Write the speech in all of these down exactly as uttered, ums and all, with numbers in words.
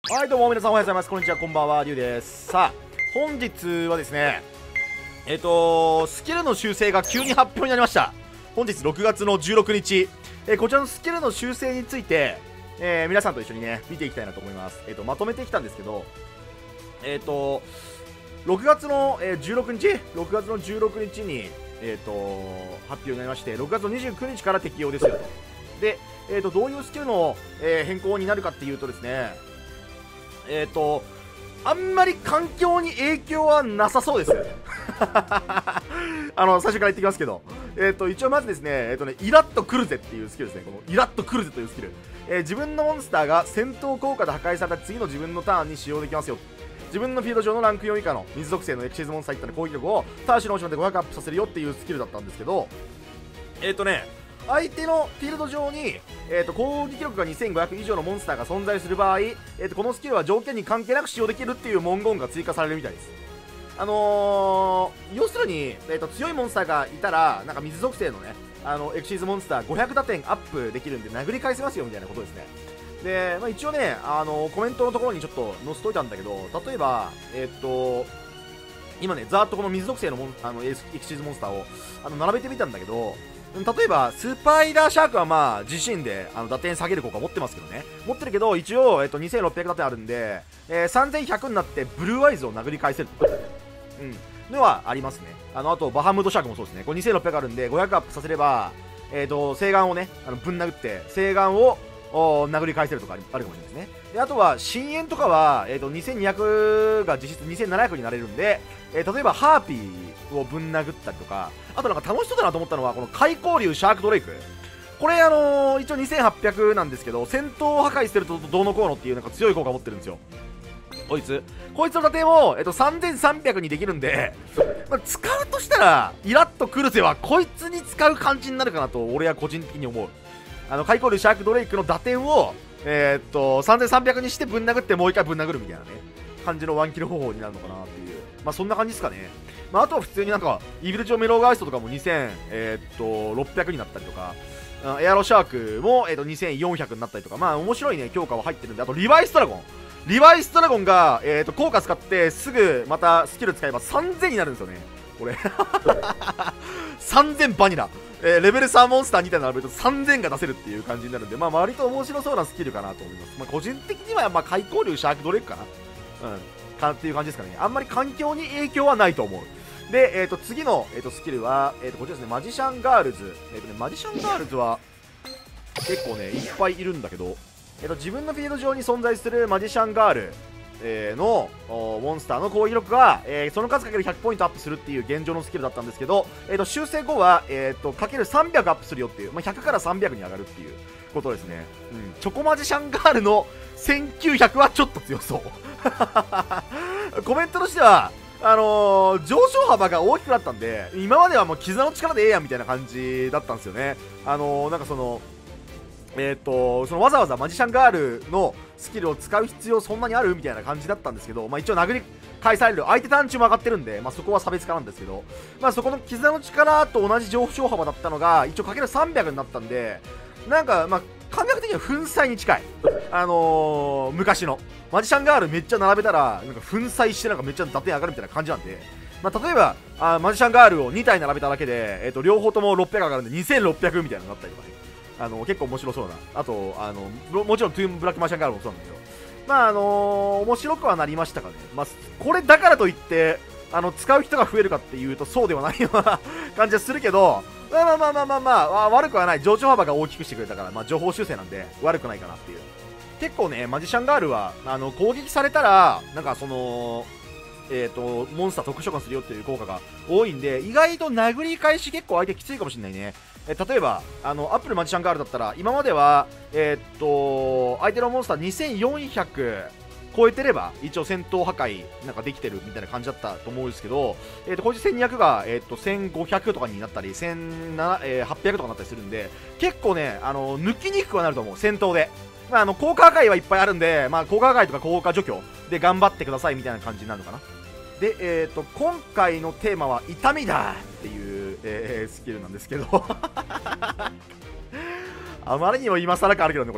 はい、どうも皆さんおはようございます。こんにちは、こんばんは、りゅうです。さあ、本日はですね、えっと、スキルの修正が急に発表になりました。本日ろくがつのじゅうろくにち、えー、こちらのスキルの修正について、えー、皆さんと一緒にね、見ていきたいなと思います。えっと、まとめてきたんですけど、えっと、ろくがつの、えー、じゅうろくにち ?ろく 月のじゅうろくにちに、えっと、発表になりまして、ろくがつのにじゅうくにちから適用ですよと。で、えっと、どういうスキルの、えー、変更になるかっていうとですね、えっと、あんまり環境に影響はなさそうです。あの、最初から言ってきますけど。えっと、一応まずですね、えっとね、イラッとくるぜっていうスキルですね。このイラッとくるぜというスキル。えー、自分のモンスターが戦闘効果で破壊された次の自分のターンに使用できますよ。自分のフィールド上のランクよん以下の水属性のエクシーズモンスターいったら攻撃力をターシュの押しまでごひゃくアップさせるよっていうスキルだったんですけど、えっとね、相手のフィールド上に、えー、と攻撃力がにせんごひゃく以上のモンスターが存在する場合、えー、とこのスキルは条件に関係なく使用できるっていう文言が追加されるみたいです。あのー、要するに、えー、と強いモンスターがいたらなんか水属性のねあのエクシーズモンスターごひゃく打点アップできるんで殴り返せますよみたいなことですね。で、まあ、一応ね、あのー、コメントのところにちょっと載せといたんだけど、例えばえっ、ー、と今ねざーっとこの水属性のモンあのエクシーズモンスターをあの並べてみたんだけど、例えばスパイダーシャークはまあ自身であの打点下げる効果持ってますけどね、持ってるけど一応、えっと、にせんろっぴゃく打点あるんで、えー、さんぜんひゃくになってブルーアイズを殴り返せるうんのはありますね。あのあとバハムートシャークもそうですね。これにせんろっぴゃくあるんでごひゃくアップさせれば、えー、と星眼をねあのぶん殴って星眼を殴り返せるとかあるかもしれないですね。であとは深淵とかは、えー、とにせんにひゃくが実質にせんななひゃくになれるんで、えー、例えばハーピーをぶん殴ったりとか、あとなんか楽しそうだなと思ったのはこの開口竜シャークドレイク。これあのー、一応にせんはっぴゃくなんですけど、戦闘を破壊するとどうのこうのっていうなんか強い効果を持ってるんですよ。こいつこいつの打点を、えっと、さんぜんさんびゃくにできるんで、まあ、使うとしたらイラッとくるぜはこいつに使う感じになるかなと俺は個人的に思う。あの開口竜シャークドレイクの打点をえー、っとさんぜんさんびゃくにしてぶん殴ってもう一回ぶん殴るみたいなね感じのワンキル方法になるのかなっていう、まあそんな感じですかね。まあ、あとは普通になんかイービル上メローガーストとかもにせん、えー、っとろっぴゃくになったりとか、エアロシャークも、えー、っとにせんよんひゃくになったりとか、まあ面白いね強化は入ってるんで、あとリバイスドラゴンリバイスドラゴンが、えー、と効果使ってすぐまたスキル使えばさんぜんになるんですよねこれさんぜんバニラ、えー、レベルさんモンスターに体並べるとさんぜんが出せるっていう感じになるんで、まあ割と面白そうなスキルかなと思います。まあ個人的にはまあ開口竜シャークドレイクかなうんかっていう感じですかね。あんまり環境に影響はないと思う。で、えー、と次の、えー、とスキルは、えー、とこちらですね、マジシャンガールズ、えーとね、マジシャンガールズは結構ねいっぱいいるんだけど、えー、と自分のフィールド上に存在するマジシャンガール、えー、のモンスターの攻撃力が、えー、その数かけるひゃくポイントアップするっていう現状のスキルだったんですけど、えー、と修正後は、えー、とかけるさんびゃくアップするよっていう、まあ、ひゃくからさんびゃくに上がるっていうことですね。うん、チョコマジシャンガールのせんきゅうひゃくはちょっと強そうコメントとしてはあのー、上昇幅が大きくなったんで、今まではもう絆の力でええやんみたいな感じだったんですよね。あのー、なんかそのえー、とそのわざわざマジシャンガールのスキルを使う必要そんなにあるみたいな感じだったんですけど、まあ、一応殴り返される相手単値も上がってるんで、まあ、そこは差別化なんですけど、まあ、そこの絆の力と同じ上昇幅だったのが一応かけるさんびゃくになったんで、なんかまあ感覚的には粉砕に近い、あのー、昔のマジシャンガールめっちゃ並べたらなんか粉砕してなんかめっちゃ打点上がるみたいな感じなんで、まあ、例えばあマジシャンガールをに体並べただけで、えー、と両方ともろっぴゃく上がるんでにせんろっぴゃくみたいなのになったりとかね、あの結構面白そうな、あとあのもちろんトゥームブラックマシャンガールもそうなんだけど、まああのー、面白くはなりましたかね。まあ、これだからといってあの使う人が増えるかっていうとそうではないような感じはするけど、まあまあまあまあまあ、まあ、悪くはない。上昇幅が大きくしてくれたから、まあ、情報修正なんで悪くないかなっていう。結構ねマジシャンガールはあの攻撃されたらなんかそのえーとモンスター特殊召喚するよっていう効果が多いんで、意外と殴り返し結構相手きついかもしれないね。え例えばあのアップルマジシャンガールだったら今まではえー、っと相手のモンスターにせんよんひゃく超えてれば一応戦闘破壊なんかできてるみたいな感じだったと思うんですけど、えー、とこいつせんにひゃくが、えー、とせんごひゃくとかになったりせんはっぴゃくとかになったりするんで、結構ねあの抜きにくくはなると思う戦闘で。まあ、あの効果破壊はいっぱいあるんで、まあ、効果破壊とか効果除去で頑張ってくださいみたいな感じになるのかな。で、えー、と今回のテーマは痛みだっていう、えー、スキルなんですけどあまりにも今更感あるけどねこれ、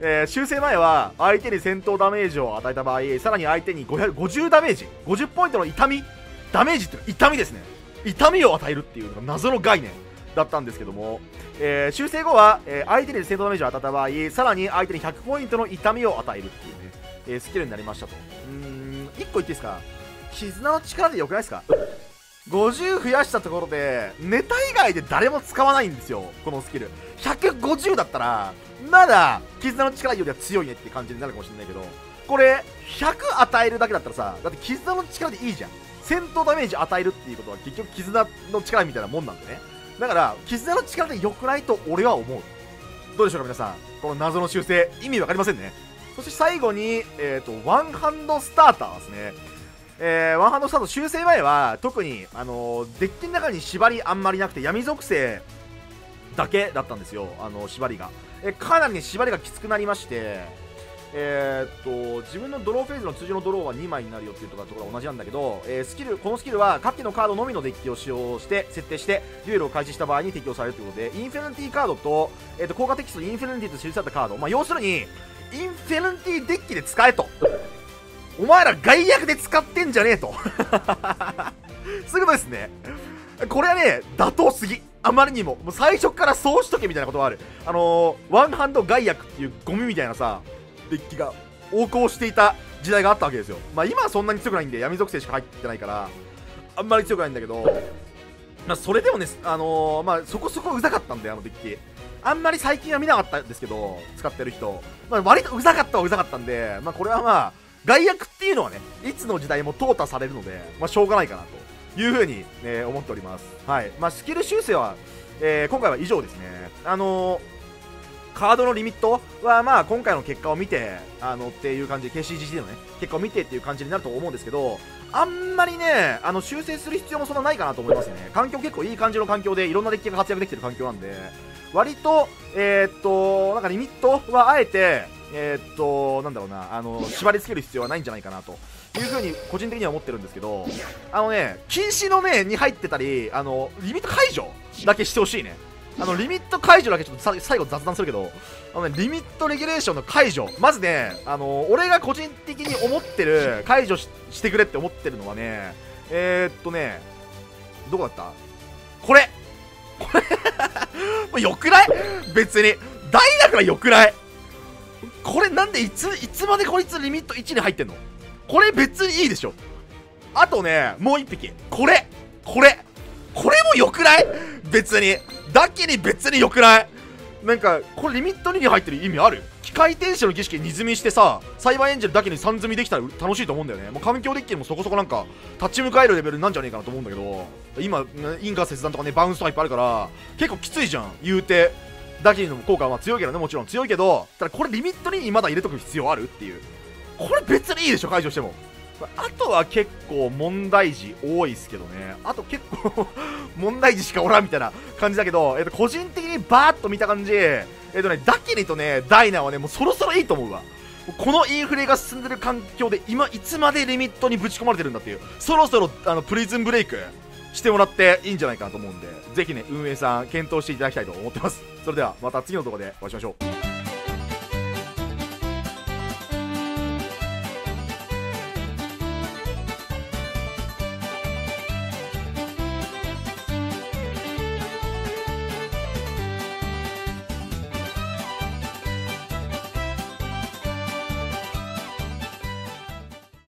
えー、修正前は相手に戦闘ダメージを与えた場合、さらに相手にごひゃくごじゅうダメージ、ごじゅうポイントの痛み、ダメージっていうのは痛みですね。痛みを与えるっていうのが謎の概念だったんですけども、えー、修正後は、えー、相手に戦闘ダメージを与えた場合、さらに相手にひゃくポイントの痛みを与えるっていうね、えー、スキルになりましたと。うーん、いっこ言っていいですか？絆の力でよくないですか？ごじゅう増やしたところでネタ以外で誰も使わないんですよ、このスキル。ひゃくごじゅうだったらまだ絆の力よりは強いねって感じになるかもしれないけど、これひゃく与えるだけだったらさ、だって絆の力でいいじゃん。戦闘ダメージ与えるっていうことは結局絆の力みたいなもんなんでね。だから絆の力で良くないと俺は思う。どうでしょうか皆さん、この謎の修正意味わかりませんね。そして最後に、えーと、ワンハンドスターターですね。えー、ワンハンドスタート修正前は特に、あのー、デッキの中に縛りあんまりなくて闇属性だけだったんですよ、あのー、縛りが、えー、かなりね縛りがきつくなりまして、えー、っと自分のドローフェーズの通常のドローはにまいになるよっていうところは同じなんだけど、えー、スキルこのスキルは下記のカードのみのデッキを使用して設定してデュエルを開始した場合に適用されるということで、インフェルニティカードと、えー、と効果テキストにインフェルニティと記されたカード、まあ、要するにインフェルニティデッキで使えと、お前ら外役で使ってんじゃねえとそういうことですね。これはね妥当すぎ、あまりにももう最初からそうしとけみたいなことはある。あのー、ワンハンド外役っていうゴミみたいなさデッキが横行していた時代があったわけですよ。まあ今はそんなに強くないんで闇属性しか入ってないからあんまり強くないんだけど、まあそれでもね、あのー、まあそこそこうざかったんで、あのデッキあんまり最近は見なかったんですけど、使ってる人、まあ、割とうざかったはうざかったんで、まあこれはまあ外役っていうのはねいつの時代も淘汰されるので、まあしょうがないかなというふうに、ね、思っております。はい。まあスキル修正は、えー、今回は以上ですね。あのー、カードのリミットはまあ今回の結果を見て、あのっていう感じで ケーシージージー のね結果を見てっていう感じになると思うんですけど、あんまりねあの修正する必要もそんなないかなと思いますね。環境結構いい感じの環境でいろんなデッキが活躍できてる環境なんで、割とえー、っとなんかリミットはあえてえー、っとなんだろうな、あの縛り付ける必要はないんじゃないかなというふうに個人的には思ってるんですけど、あのね禁止のねに入ってたり、あのリミット解除だけしてほしいね。あのリミット解除だけちょっとさ最後雑談するけど、あの、ね、リミットレギュレーションの解除、まずね、あの俺が個人的に思ってる解除 し, してくれって思ってるのはね、えー、っとねどこだった、これこれもうよくない？別に大だからよくない？これなんでいついつまでこいつリミットいちに入ってんの？これ別にいいでしょ。あとねもう一匹、これこれこれもよくない？別にだけに別によくない？なんかこれリミットにに入ってる意味ある？機械天使の儀式に積みしてさ、サイバーエンジェルだけにさん積みできたら楽しいと思うんだよね。もう環境デッキにもそこそこなんか立ち向かえるレベルなんじゃねえかなと思うんだけど、今インカー切断とかねバウンスとかいっぱいあるから結構きついじゃん言うて。だけの効果はまあ強いけどね、もちろん強いけど、ただこれリミットにまだ入れとく必要あるっていう、これ別にいいでしょ解除しても。あとは結構問題児多いですけどね。あと結構問題児しかおらんみたいな感じだけど、えっと個人的にバーッと見た感じ、えっとねダキニとねダイナはねもうそろそろいいと思うわ。このインフレが進んでる環境で今いつまでリミットにぶち込まれてるんだっていう、そろそろあのプリズンブレイクしてもらっていいんじゃないかなと思うんで、ぜひね運営さん検討していただきたいと思ってます。それではまた次の動画でお会いしましょう。